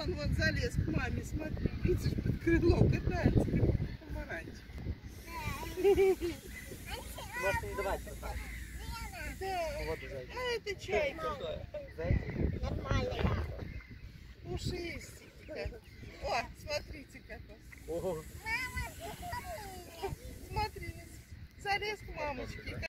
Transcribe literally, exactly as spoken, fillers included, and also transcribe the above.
он вот залез к маме, смотри, видишь, под крыло катается, как помаранчик. Можешь не давать вот так. Да, Вот, зайчик. а это чайка. Зайчик. Нормально. Пушистенький. О, смотрите, как он. Ого. Смотри, залез к мамочке.